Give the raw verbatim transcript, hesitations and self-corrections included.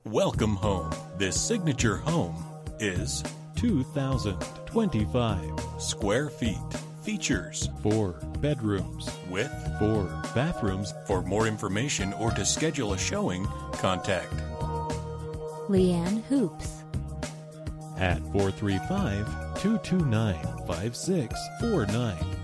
Welcome home. This signature home is two thousand twenty-five square feet. Features four bedrooms with four bathrooms. For more information or to schedule a showing, contact LeAnne Hoopes at four three five, two two nine, five six four nine.